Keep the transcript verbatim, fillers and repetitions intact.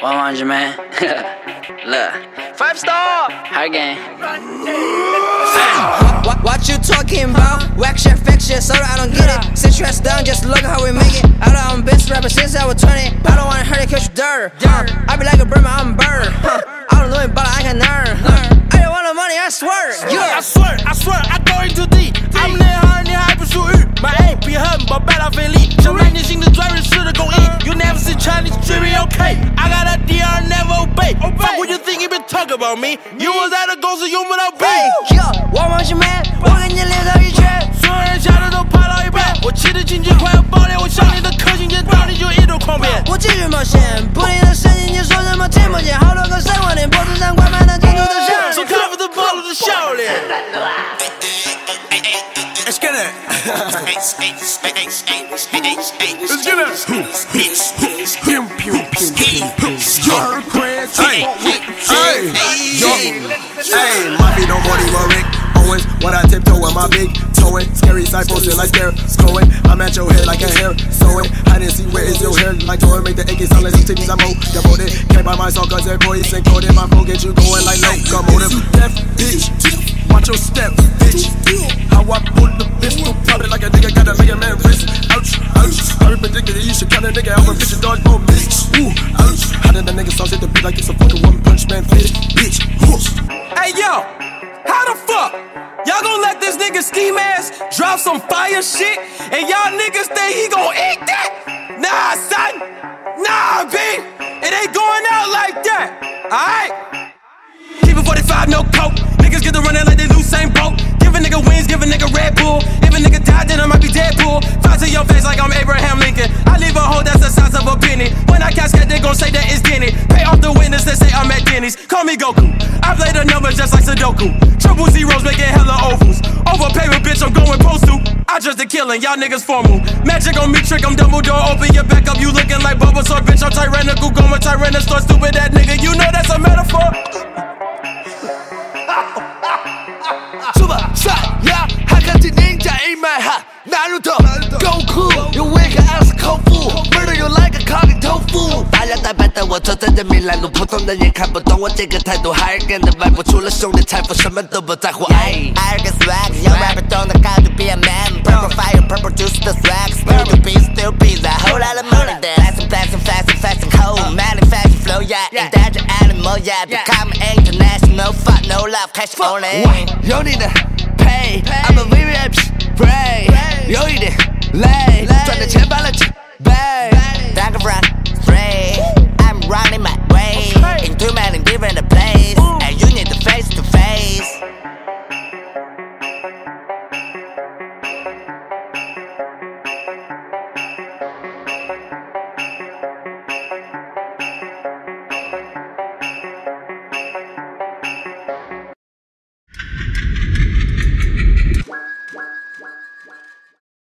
one hundred, man. Look. Five star. High game. What, what you talking about? Whack shit, fake shit, sorry I don't get it. Sit your ass down, just look at how we make it. I know I'm best rapper since I was twenty. I don't wanna hurt it cause you dirt. Uh, I be like a bird, I'm a bird. Huh. I don't know it, but I can learn. Huh. I don't want the money, I swear. Yeah. I swear, I swear, I go into deep. I'm 内行，你还不属于。My aim 比很宝贝拉菲力，想让你新的专人式的工艺。You never see Chinese dreaming, okay? I got a D R, never obey. Fuck what you think you been talking about me? You was at a 公司用不到 B。 Yo， 我忘记 man， 我跟你练到一圈， 所有人下的都爬到一半。我骑的情节快要爆裂，我向你的可信键到你就一头狂变。 我继续冒险，不停的声音，你说什么听不见？好多个三万点，脖子上挂满了珍珠的项链。 So cover the ball of the 笑脸。Let's get it. Let's get it. Hey, hey, yo, hey, my feet don't body my Rick Owens. When I tiptoe with my big toeing, scary side posting like scare going. I'm at your head like a hair sewing. I didn't see where is your hair like toy. Make the A K sound like titties. I'm old, devoted. Can't buy my song cause that voice encoded. My phone get you going like locomotive. Deaf bitch, watch your step, bitch. How I pull the pistol, pop it like a nigga got a Mega Man wrist. Ouch, ouch. I predicted you should cut a nigga out for bitch and dodge more bitch. Ooh, ouch. How did the nigga sauce hit the beat like it's a fucking one punch man fit, bitch? Whoosh. Hey yo, how the fuck? Y'all gon' let this nigga ski mask drop some fire shit and y'all niggas think he gon' eat that? Nah, son. Nah, B. It ain't going out like that. Alright? Keep it forty-five, no coke. Niggas get to running like they lose same boat. Give a nigga wings, give a nigga Red Bull. If a nigga die, then I might be Deadpool. Fight to your face like I'm Abraham Lincoln. I leave a hole that's the size of a penny. When I casket, they gon' say that it's Denny. Pay off the witness, they say I'm at Denny's. Call me Goku. I play the numbers just like Sudoku. Triple zeros making hella ovals. Over paper, bitch, I'm going post to. I just a killing, y'all niggas formal. Magic on me, trick, I'm Dumbledore. Open your back up, you looking like Bulbasaur. Bitch, I'm tyrannical, going tyrannosaur. Stupid that nigga, you know that's a metaphor. Super shot, yeah, 还看见ninja in my heart. Naruto, Goku, you weak ass 口服 ，murder you like a cocky tofu。大摇大摆的我走在人民来路，普通人也看不懂我这个态度。Higher than the vibe， 除了兄弟财富，什么都不在乎。I got swag， 有 rapper 懂得 how to be a man。Purple fire，purple juice the swag。Still to be, still be that whole lot of money there。Flashing, flashing, flashing, flashing cold。Many fashion flow, yeah，endangered animal, yeah。Become international，fuck no love，cash only。有你的 pay，I'm a V V I P。Pray， 有一点累，赚的钱翻了几倍。打个 run。